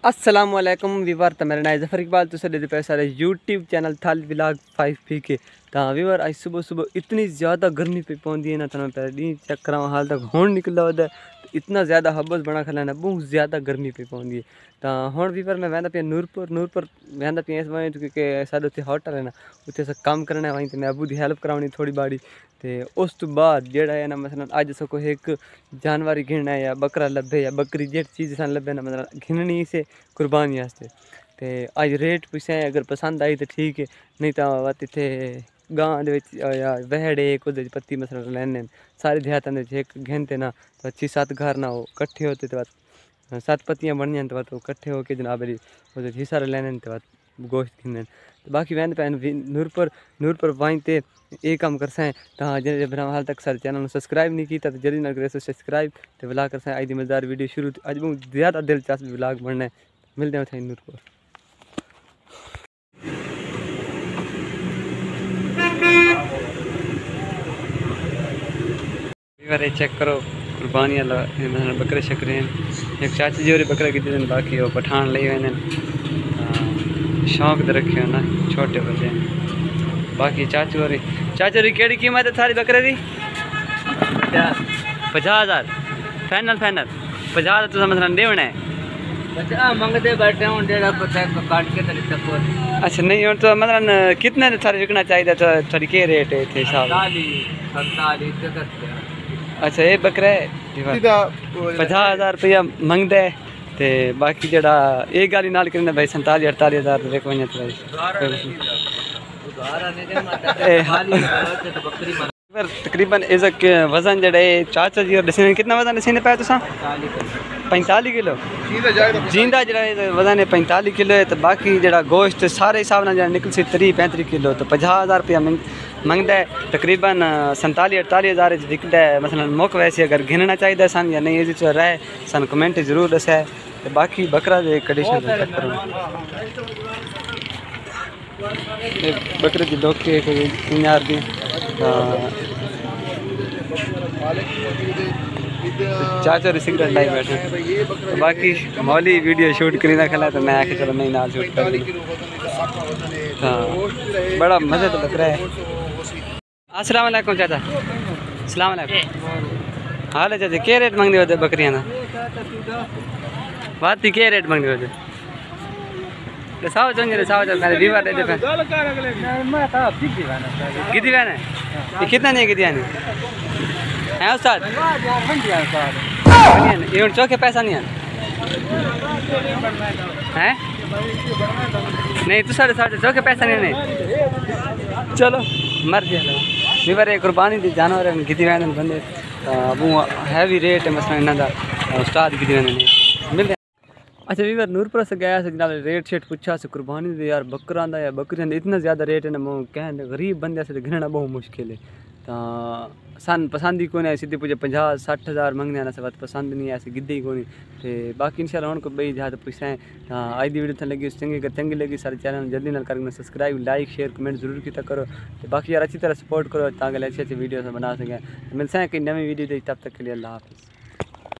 अस्सलामुअलैकुम वीवर, तो मेरा नाम जफर इकबाल। तो सर पे सारे यूट्यूब चैनल थाल व्लॉग 5P के वीवर आज सुबह सुबह इतनी ज़्यादा गर्मी पे पहुंची है ना, तो मैं पहले चेक करा हाल तक होंड निकला होता तो इतना ज़्यादा हबस बना खिलाना बहुत ज़्यादा गर्मी पे पहुंची है। तो हुण वीवर मैं वहदा पे नूरपुर वहदा पे इस वजह क्योंकि साढ़े उत्थे होटल है ना, उत्थे से काम करना है वहीं तो मैं अबू की हेल्प करानी थोड़ी बाड़ी। तो उस तो बाद जेड़ा है ना मसलन अज सको एक जानवर घिनना है या बकरा लभे या बकरी जेट चीज़ सन लभे ना मतलब घिननी से कुर्बानी वास्ते। तो अज रेट पुछे अगर पसंद आई तो ठीक है, नहीं तो इतने गांव या वहड़े एक पत्ती मसलन लैने सारे देहातों एक घिनते ना तो 6-7 घर ना वो कट्ठे होते तो 7 पत्तियाँ बन जाए तो कट्ठे होकर जनाब हिस्सा लेने तो गोश्त घिनने। तो बाकी वहन पैन नूरपुर वहीं ते ये काम कर सकें। तो जे बना हाल तक सारे चैनल सब्सक्राइब नहीं किया तो जल्दी ना करे सब्सक्राइब तो व्लॉग कर सकें। अज की मजेदार वीडियो शुरू अज बहुत ज़्यादा दिलचस्प व्लॉग बनना है। मिलते हैं उठे नूरपुर। चेक करो कुर्बानियाँ बकरे शकरे हैं। एक चाची जी और बकरा की बाकी वो पठान ले हुए शौक रखे हो ना छोटे बच्चे। बाकी चाचू केड़ी कीमत है थारी बकरे की? 50,000 फाइनल 50,000 तो मतलब देवना है। मंगते बैठे हूँ डेढ़ काट के अच्छा नहीं और तो मतलब कितने थारे विकना चाहिए तो थोड़ी के रेट है थे साहब? 47 अच्छा ये बकरा है 50,000 रुपया मंगता है। तो बाकी जरा एक गाली नाल करना भाई 47-48,000 रुपये को तकरीबन इसक वजन जड़ा है चाचा जी और दसी कितना वजन दसी ने पाया तुसा? 45 किलो जींदा जरा वजन है 45 किलो है। तो बाकी जरा गोश्त सारे हिसाब ना जरा निकल सी 30-35 किलो। तो 50,000 रुपया मंगता है। तकरीबन 47-48,000 विकता है। मसलन मुक वैसे अगर घिनना चाहिए सन या नहीं ये रहे सन कमेंट जरूर दसा। तो बाकी बकरा जो कंडीशन बकरे की डोके कोई यार दी चाचा सिगरेट लाई बैठे। तो बाकी मौली वीडियो शूट करी ना खला तो मैं आके चलो नहीं नाल शूट कर ली। हाँ बड़ा मज़े तो बकरा है। अस्सलाम वालेकुम चाचा। अस्सलाम वालेकुम। हाल है चाचा क्या रेट मांगने होते बकरियाँ ना? बात क्या रेट मांगने होते? साव चल वीवर दे पे कितनी बहन है ये कितना नहीं कितनी है उस्ताद? ये चौके पैसा नहीं है नहीं तो साढ़े चौके पैसा नहीं चलो मर गया वीवर एक कुर्बानी दी जानवर कितनी बहन बंदे वो हैवी रेट है मसला इन्हों उस्ताद कितनी बहन मिलते। अच्छा वीवर नूरपुर से गया से जनाब रेट शेट पूछा से कुर्बानी दे यार बकरा या बकरियां इतना ज़्यादा रेट है ना वो कहें गरीब बंदे से घिरना बहुत मुश्किल है। तो सन पसंद ही कौन है सीधे पूछे 50-60,000 मंगने आना से बात पसंद नहीं है गिद्दे ही कौन। तो बाकी इंशाल्लाह उनको बई जहाँ तो पूछे आज की वीडियो तो लगी चंगी लगी सारे चैनल जल्दी ना करना सब्सक्राइब लाइक शेयर कमेंट जरूर किया करो। तो बाकी यार अच्छी तरह सपोर्ट करो ताकि अच्छी वीडियो से बना सकें। मिलते हैं कई नवी वीडियो तब तक के लिए अल्लाह हाफिज़।